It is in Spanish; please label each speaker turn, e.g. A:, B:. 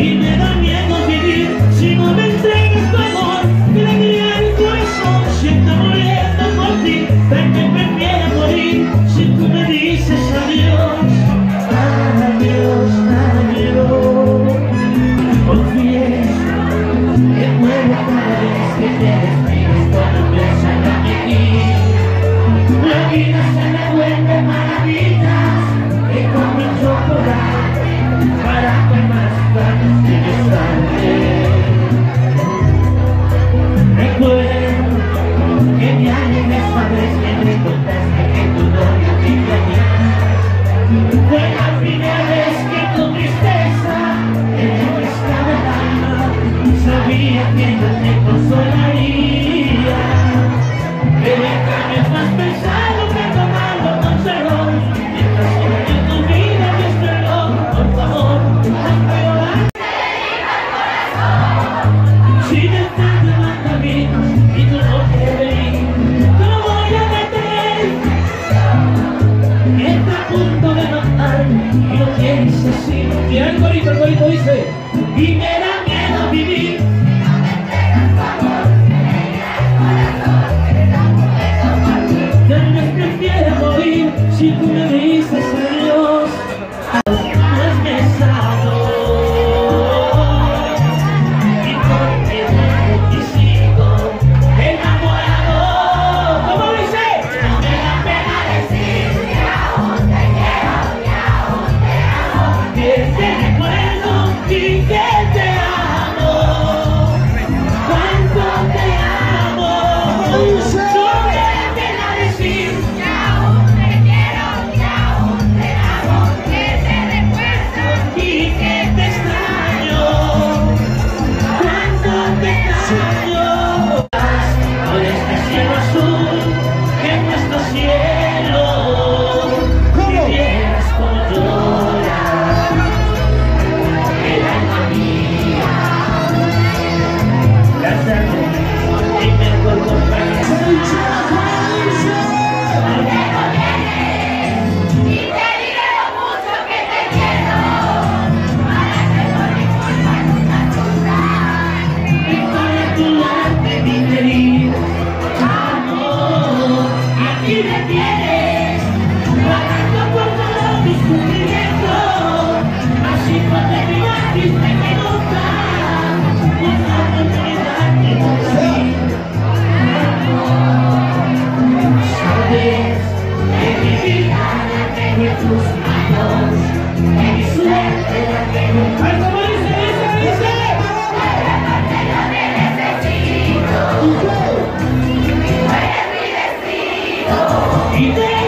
A: y me da miedo vivir si no me entregas tu amor. Que la alegría del corazón se está muriendo por ti, porque prefiero morir si tú me dices adiós. Adiós, adiós. Confieso que muero cada vez que te despides cuando piensas en mí. La vida se me vuelve maravillas y comienzo a llorar para que más ganas de besarte. Recuerdo que me alegré esta vez que me contaste que tu novio vive allí. Fue la primera vez que tu tristeza me refrescaba el alma. Sabía que yo te consolaría, pero en cambio estás pensando que tomarlo con cerrón. Mientras que en tu vida yo espero, por favor, hazme llorar. Si me estás llamando a mí y tú no quieres ir, te lo voy a detener. Está a punto de matar y lo quieres así. Y el corito dice, y me da miedo vivir. Tal vez prefiera morir si tú me dices adiós. No es besado y porque te sigo enamorado. ¿Cómo dice? No me da pena decir que aún te quiero, que te recuerdo y que te amo. Cuánto te amo. No me da pena decir que aún te quiero, que te recuerdo y que te extraño. Cuánto te extraño. Por este cielo azul que es nuestro cielo, si vieras cómo llora el alma mía. Las tardes y me vuelvo para
B: Y te diré lo mucho que te quiero, para que por mi culpa nunca sufras.
A: y para tu lado mi querido amor. Aquí me tienes, pagando por todos mis sufrimientos. Así cuando mi gratis me nunca, una oportunidad que nunca vi. Sabes que mi vida la tengo en tus manos, que mi suerte la tengo en tus manos. ¿Cómo dice?
B: Porque yo te necesito, tú eres mi destino.
A: Y te